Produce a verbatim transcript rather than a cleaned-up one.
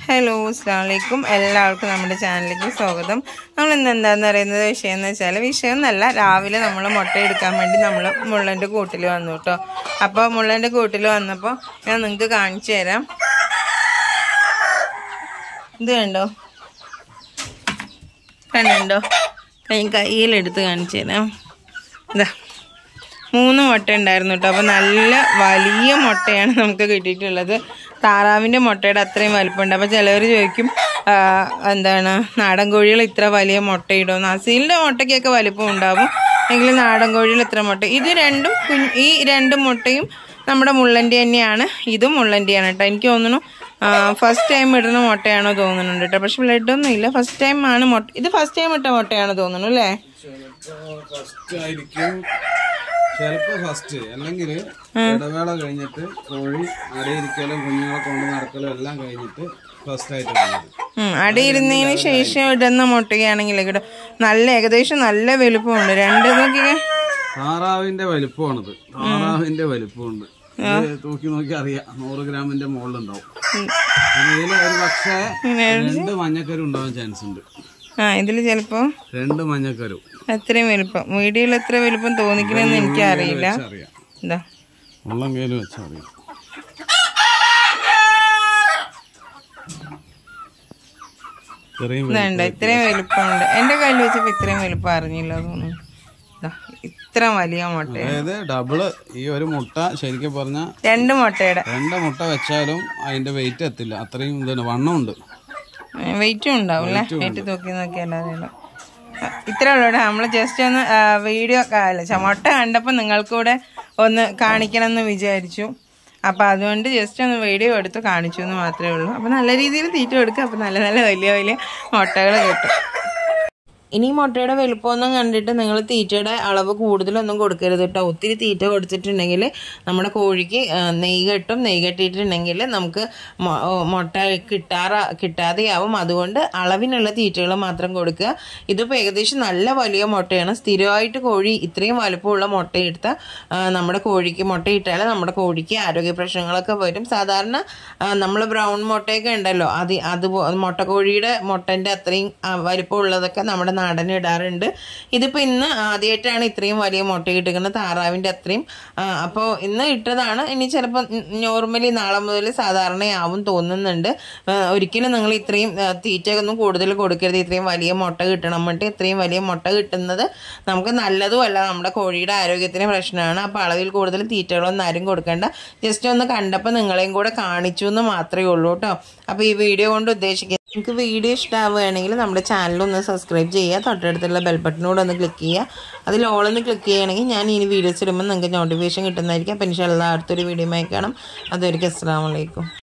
Hello അസ്സലാമു അലൈക്കും എല്ലാവർക്കും നമ്മുടെ ചാനലിലേക്ക് സ്വാഗതം. നമ്മൾ ഇന്ന് എന്താണെന്ന് പറയുന്നത് വിഷയം എന്ന് വെച്ചാൽ വിഷയം എന്നല്ല, രാവിലെ നമ്മൾ മുട്ട എടുക്കാൻ വേണ്ടി നമ്മൾ മുള്ളൻ്റെ കൂട്ടിൽ വന്നു കേട്ടോ. അപ്പോൾ മുള്ളൻ്റെ കൂട്ടിൽ വന്നപ്പോൾ ഞാൻ നിങ്ങൾക്ക് കാണിച്ചു തരാം. ഇത് കണ്ടോ, കണ്ടുണ്ടോ? കൈ കയ്യിലെടുത്ത് കാണിച്ചു തരാം. ഇതാ മൂന്ന് മുട്ട ഉണ്ടായിരുന്നു കേട്ടോ. അപ്പോൾ നല്ല വലിയ മുട്ടയാണ് നമുക്ക് കിട്ടിയിട്ടുള്ളത്. താറാവിൻ്റെ മുട്ടയുടെ അത്രയും വലിപ്പമുണ്ട്. അപ്പോൾ ചിലവർ ചോദിക്കും എന്താണ് നാടൻ കോഴികൾ ഇത്ര വലിയ മുട്ടയിടുമെന്ന്. അസീലിൻ്റെ മുട്ടയ്ക്കൊക്കെ വലിപ്പം ഉണ്ടാവും, എങ്കിലും നാടൻ കോഴികൾ ഇത്ര മുട്ട. ഇത് രണ്ടും ഈ രണ്ട് മുട്ടയും നമ്മുടെ മുള്ളൻ്റെ തന്നെയാണ്. ഇതും മുള്ളൻ്റെയാണ് കേട്ടോ. എനിക്ക് തോന്നുന്നു ഫസ്റ്റ് ടൈം ഇടുന്ന മുട്ടയാണോ തോന്നുന്നുണ്ട് കേട്ടോ. പക്ഷെ ബ്ലഡൊന്നും ഇല്ല. ഫസ്റ്റ് ടൈം ആണ് മുട്ട. ഇത് ഫസ്റ്റ് ടൈം ഇട്ട മുട്ടയാണോ തോന്നുന്നു അല്ലേ? ചിലപ്പോ ഫസ്റ്റ് അല്ലെങ്കിൽ ഇടവേള കഴിഞ്ഞിട്ട് കോഴി അടയിരിക്കലും കുഞ്ഞുങ്ങളെ കൊണ്ട് നടക്കലും എല്ലാം കഴിഞ്ഞിട്ട് ഫസ്റ്റ് ആയിട്ട് അടയിരുന്നതിന് ശേഷം ഇടുന്ന മുട്ടയാണെങ്കിൽ കേട്ടോ നല്ല ഏകദേശം നല്ല വലുപ്പമുണ്ട്. രണ്ട് നോക്കിയേ, താറാവിന്റെ വലുപ്പമാണിത്. താറാവിന്റെ വലുപ്പമുണ്ട്. തൂക്കി നോക്കി അറിയാം, നൂറ് ഗ്രാമിന്റെ മുകളിലുണ്ടാവും. ഇതിൽ ഒരു പക്ഷേ രണ്ട് മഞ്ഞക്കരു ഉണ്ടാവാൻ ചാൻസ് ഉണ്ട്. ആ ഇതില് ചിലപ്പോ രണ്ട് മഞ്ഞക്കരു. അത്രയും വലുപ്പം വീഡിയോയിൽ എത്ര വലുപ്പം തോന്നിക്കണെന്ന് എനിക്ക് അറിയില്ല. എന്താ ഉള്ളം കയ്യിൽ വെച്ചറിയാം. ഇതുണ്ട്, ഇത്രയും വലുപ്പമുണ്ട്. എന്റെ കയ്യിൽ വെച്ചപ്പോ ഇത്രയും വലുപ്പം അറിഞ്ഞില്ല തോന്നുന്നു. ഇത്ര വലിയ മുട്ട, അതായത് ഡബിള്. ഈ ഒരു മുട്ട ശരിക്കും പറഞ്ഞ രണ്ട് മുട്ടയുടെ രണ്ട് മുട്ട വെച്ചാലും അതിന്റെ വെയിറ്റ് എത്തില്ല. അത്രയും ഇതാണ്, വണ്ണമുണ്ട്, വെയിറ്റും ഉണ്ടാവും അല്ലേ? വെയിറ്റ് തൂക്കി നോക്കിയല്ലാതെ ഇത്രേ ഉള്ളൂ. നമ്മൾ ജസ്റ്റ് ഒന്ന് വീഡിയോ അല്ല മുട്ട കണ്ടപ്പോൾ നിങ്ങൾക്കൂടെ ഒന്ന് കാണിക്കണം എന്ന് വിചാരിച്ചു. അപ്പം അതുകൊണ്ട് ജസ്റ്റ് ഒന്ന് വീഡിയോ എടുത്ത് കാണിച്ചു എന്ന് മാത്രമേ ഉള്ളൂ. അപ്പം നല്ല രീതിയിൽ തീറ്റ കൊടുക്കുക. അപ്പം നല്ല നല്ല വലിയ വലിയ മുട്ടകൾ കിട്ടും. ഇനി മുട്ടയുടെ വലുപ്പമൊന്നും കണ്ടിട്ട് നിങ്ങൾ തീറ്റയുടെ അളവ് കൂടുതലൊന്നും കൊടുക്കരുത് കേട്ടോ. ഒത്തിരി തീറ്റ കൊടുത്തിട്ടുണ്ടെങ്കിൽ നമ്മുടെ കോഴിക്ക് നെയ്യ് കെട്ടും. നെയ്യ് കെട്ടിയിട്ടുണ്ടെങ്കിൽ നമുക്ക് മുട്ട കിട്ടാറ കിട്ടാതെയാവും. അതുകൊണ്ട് അളവിനുള്ള തീറ്റകൾ മാത്രം കൊടുക്കുക. ഇതിപ്പോൾ ഏകദേശം നല്ല വലിയ മുട്ടയാണ്. സ്ഥിരമായിട്ട് കോഴി ഇത്രയും വലുപ്പമുള്ള മുട്ടയെടുത്താൽ നമ്മുടെ കോഴിക്ക് മുട്ടയിട്ടാൽ നമ്മുടെ കോഴിക്ക് ആരോഗ്യ പ്രശ്നങ്ങളൊക്കെ വരും. സാധാരണ നമ്മൾ ബ്രൗൺ മുട്ടയൊക്കെ ഉണ്ടല്ലോ, അത് അത് മുട്ടക്കോഴിയുടെ മുട്ടൻ്റെ അത്രയും വലിപ്പമുള്ളതൊക്കെ നമ്മുടെ നാടൻ ഇടാറുണ്ട്. ഇതിപ്പോൾ ഇന്ന് ആദ്യമായിട്ടാണ് ഇത്രയും വലിയ മുട്ട കിട്ടുന്നത്, താറാവിൻ്റെ അത്രയും. അപ്പോൾ ഇന്ന് ഇട്ടതാണ്. ഇനി ചിലപ്പോൾ നോർമലി നാളെ മുതൽ സാധാരണയാവും തോന്നുന്നുണ്ട്. ഒരിക്കലും നിങ്ങൾ ഇത്രയും തീറ്റയൊന്നും കൂടുതൽ കൊടുക്കരുത്. ഇത്രയും വലിയ മുട്ട കിട്ടണം വേണ്ടി. ഇത്രയും വലിയ മുട്ട കിട്ടുന്നത് നമുക്ക് നല്ലതുമല്ല, നമ്മുടെ കോഴിയുടെ ആരോഗ്യത്തിന് പ്രശ്നമാണ്. അപ്പോൾ അളവിൽ കൂടുതൽ തീറ്റകളൊന്നും ആരും കൊടുക്കേണ്ട. ജസ്റ്റ് ഒന്ന് കണ്ടപ്പോൾ നിങ്ങളെയും കൂടെ കാണിച്ചു എന്ന് മാത്രമേ ഉള്ളൂ കേട്ടോ. അപ്പോൾ ഈ വീഡിയോ കൊണ്ട് ഉദ്ദേശിക്കുന്നത്, നിങ്ങൾക്ക് വീഡിയോ ഇഷ്ടമാവുകയാണെങ്കിൽ നമ്മുടെ ചാനലൊന്ന് സബ്സ്ക്രൈബ് ചെയ്യുക. തൊട്ടടുത്തുള്ള ബെൽ ബട്ടനോട് ഒന്ന് ക്ലിക്ക് ചെയ്യുക. അതിൽ ഓളൊന്ന് ക്ലിക്ക് ചെയ്യുകയാണെങ്കിൽ ഞാൻ ഇനി വീഡിയോസ് ഇടുമ്പോൾ നിങ്ങൾക്ക് നോട്ടിഫിക്കേഷൻ കിട്ടുന്നതായിരിക്കും. അപ്പോൾ ഇൻഷാ അല്ലാഹ് അടുത്തൊരു വീഡിയോ ആയി കാണാം. അതുവരെയ്ക്കും അസ്സലാമു അലൈക്കും.